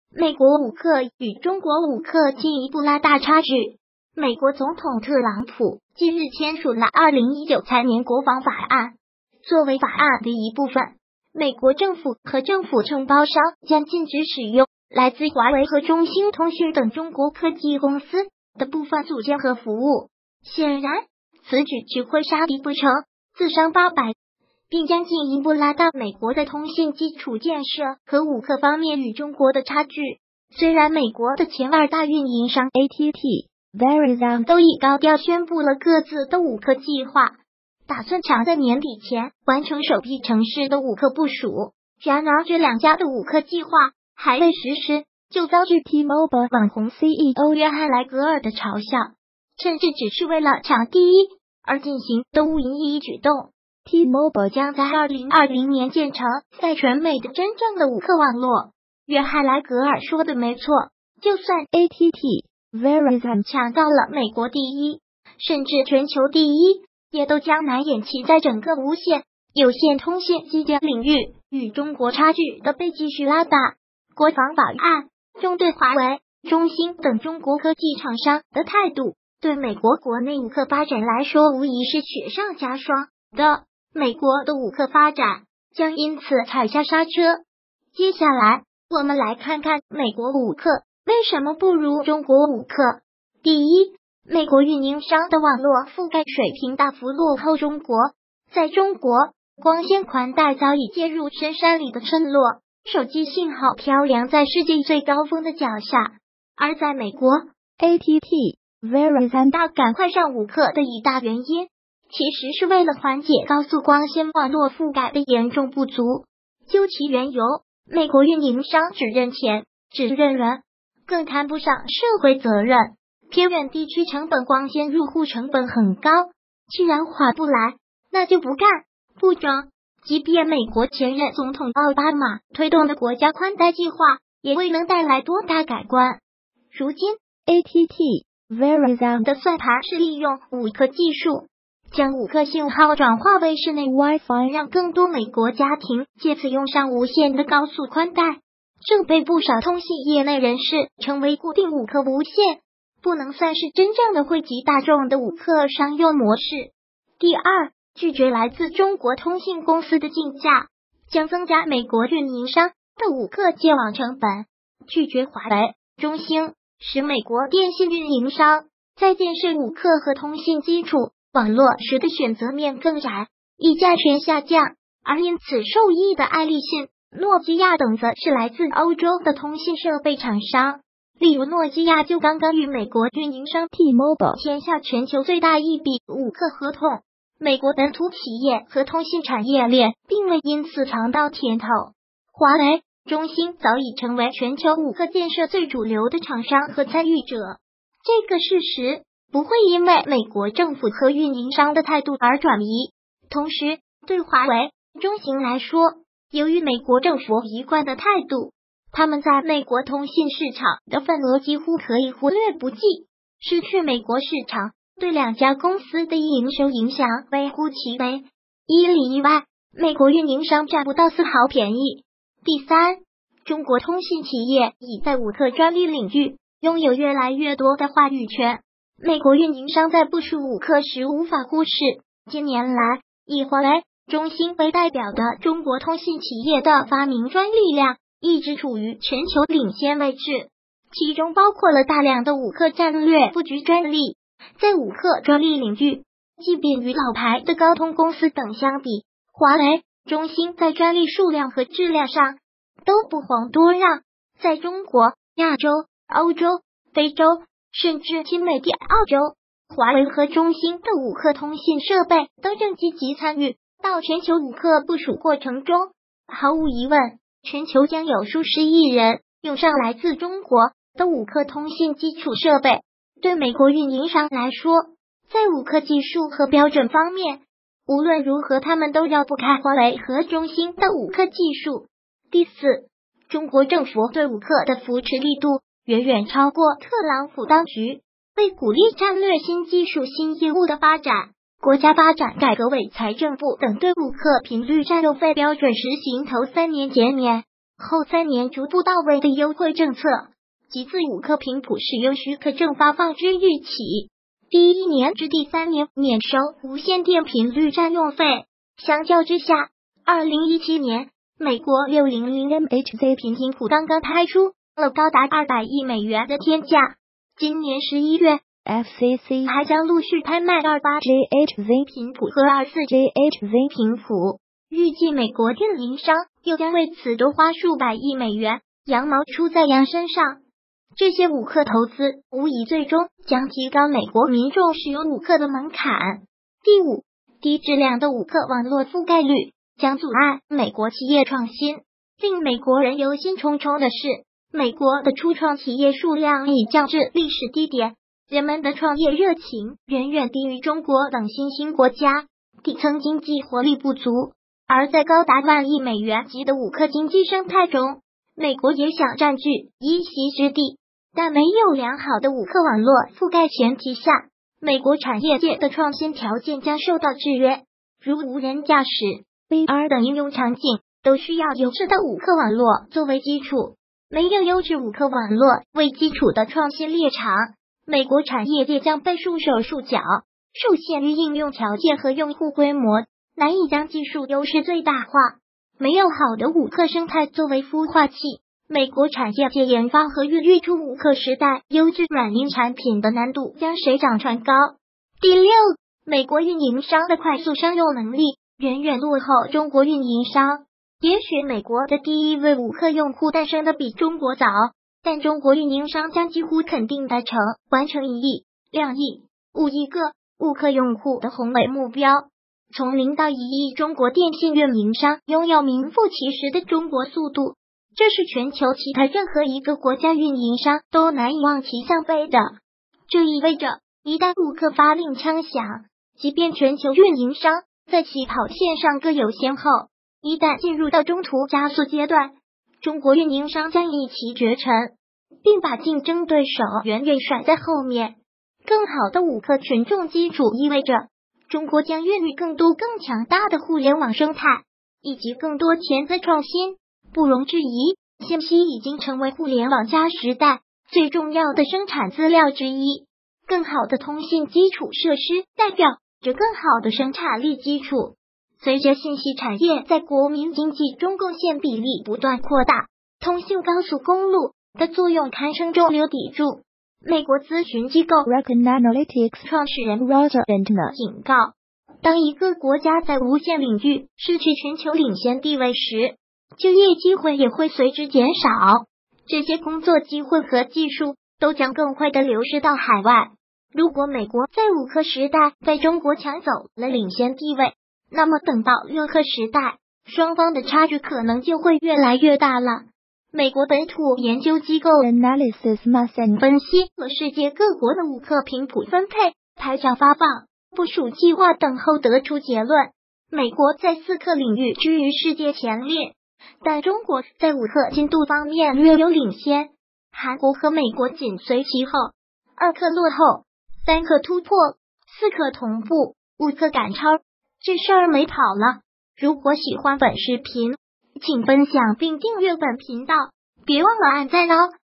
美国武克与中国武克进一步拉大差距。美国总统特朗普近日签署了2019财年国防法案，作为法案的一部分，美国政府和政府承包商将禁止使用来自华为和中兴通讯等中国科技公司的部分组件和服务。显然，此举只会杀敌不成，自伤800，并将进一步拉大美国的通信基础建设和武克方面与中国的差距。虽然美国的前2大运营商 AT&T、Verizon 都已高调宣布了各自的武克计划，打算抢在年底前完成首批城市的武克部署。然而，这2家的武克计划还未实施，就遭遇 T-Mobile 网红 CEO 约翰莱格尔的嘲笑，甚至只是为了抢第一而进行的无意义举动。T-Mobile 将在2020年建成在全美的真正的武克网络。约翰莱格尔说的没错，就算 AT&T、Verizon 抢到了美国第一，甚至全球第一，也都将难掩其在整个无线、有线通信基建领域与中国差距的被继续拉大。国防法案中对华为、中兴等中国科技厂商的态度，对美国国内武克发展来说无疑是雪上加霜的。美国的武克发展将因此踩下刹车。接下来，我们来看看美国武克为什么不如中国武克。第一，美国运营商的网络覆盖水平大幅落后中国。在中国，光纤宽带早已介入深山里的村落，手机信号飘扬在世界最高峰的脚下。而在美国 ，AT&T、Verizon 大赶快上武克的一大原因，其实是为了缓解高速光纤网络覆盖的严重不足。究其缘由，美国运营商只认钱，只认人，更谈不上社会责任。偏远地区成本光纤入户成本很高，既然划不来，那就不干不争。即便美国前任总统奥巴马推动的国家宽带计划，也未能带来多大改观。如今 AT&T、Verizon 的算盘是利用武克技术，将武克信号转化为室内 Wi-Fi， 让更多美国家庭借此用上无线的高速宽带，这被不少通信业内人士称为固定武克无线，不能算是真正的惠及大众的武克商用模式。第二，拒绝来自中国通信公司的竞价，将增加美国运营商的武克建网成本。拒绝华为、中兴，使美国电信运营商在建设武克和通信基础网络时的选择面更窄，议价权下降。而因此受益的爱立信、诺基亚等则是来自欧洲的通信设备厂商。例如诺基亚就刚刚与美国运营商 T-Mobile 签下全球最大一笔武克合同，美国本土企业和通信产业链并未因此尝到甜头。华为、中兴早已成为全球武克建设最主流的厂商和参与者，这个事实不会因为美国政府和运营商的态度而转移。同时，对华为、中兴来说，由于美国政府一贯的态度，他们在美国通信市场的份额几乎可以忽略不计，失去美国市场对2家公司的营收影响微乎其微。一里以外，美国运营商占不到丝毫便宜。第三，中国通信企业已在武克专利领域拥有越来越多的话语权。美国运营商在部署武克时无法忽视，近年来以华为、中兴为代表的中国通信企业的发明专利量一直处于全球领先位置，其中包括了大量的武克战略布局专利。在武克专利领域，即便与老牌的高通公司等相比，华为、中兴在专利数量和质量上都不遑多让。在中国、亚洲、欧洲、非洲，甚至新美帝澳洲，华为和中兴的武克通信设备都正积极参与到全球武克部署过程中。毫无疑问，全球将有数十亿人用上来自中国的武克通信基础设备。对美国运营商来说，在武克技术和标准方面，无论如何他们都绕不开华为和中兴的武克技术。第四，中国政府对武克的扶持力度远远超过特朗普当局。为鼓励战略新技术新业务的发展，国家发展改革委、财政部等对武克频率占用费标准实行头3年减免， 后3年逐步到位的优惠政策，即自武克频谱使用许可证发放之日起，第1年至第3年免收无线电频率占用费。相较之下，2017年美国600MHz 频谱刚刚开出了高达200亿美元的天价，今年11月 FCC 还将陆续拍卖 28GHz 频谱和 24GHz 频谱，预计美国电营商又将为此多花数百亿美元，羊毛出在羊身上。这些武克投资无疑最终将提高美国民众使用武克的门槛。第5，低质量的武克网络覆盖率将阻碍美国企业创新。令美国人忧心忡忡的是，美国的初创企业数量已降至历史低点，人们的创业热情远远低于中国等新兴国家，底层经济活力不足。而在高达万亿美元级的武克经济生态中，美国也想占据一席之地，但没有良好的武克网络覆盖前提下，美国产业界的创新条件将受到制约，如无人驾驶、VR 等应用场景都需要优质的武克网络作为基础。没有优质武克网络为基础的创新猎场，美国产业界将被束手束脚，受限于应用条件和用户规模，难以将技术优势最大化。没有好的武克生态作为孵化器，美国产业界研发和孕育出武克时代优质软硬产品的难度将水涨船高。第6，美国运营商的快速商用能力远远落后中国运营商。也许美国的第1位武克用户诞生的比中国早，但中国运营商将几乎肯定达成完成1亿、2亿、5亿个武克用户的宏伟目标。从0到1亿，中国电信运营商拥有名副其实的中国速度，这是全球其他任何一个国家运营商都难以望其项背的。这意味着，一旦武克发令枪响，即便全球运营商在起跑线上各有先后，一旦进入到中途加速阶段，中国运营商将一骑绝尘，并把竞争对手远远甩在后面。更好的武克群众基础意味着中国将孕育更多更强大的互联网生态，以及更多潜在创新。不容置疑，信息已经成为互联网加时代最重要的生产资料之一。更好的通信基础设施代表着更好的生产力基础。随着信息产业在国民经济中贡献比例不断扩大，通信高速公路的作用堪称中流砥柱。美国咨询机构 Recon Analytics 创始人 Roger Entner 警告，当一个国家在无线领域失去全球领先地位时，就业机会也会随之减少。这些工作机会和技术都将更快地流失到海外。如果美国在武克时代在中国抢走了领先地位，那么等到6克时代，双方的差距可能就会越来越大了。美国本土研究机构 Analysis Mason 分析了世界各国的武克频谱分配、排场发放、部署计划等后得出结论，美国在4克领域居于世界前列，但中国在5克进度方面略有领先，韩国和美国紧随其后，2克落后，3克突破，4克同步，5克赶超，这事儿没跑了。如果喜欢本视频，请分享并订阅本频道，别忘了按赞哦。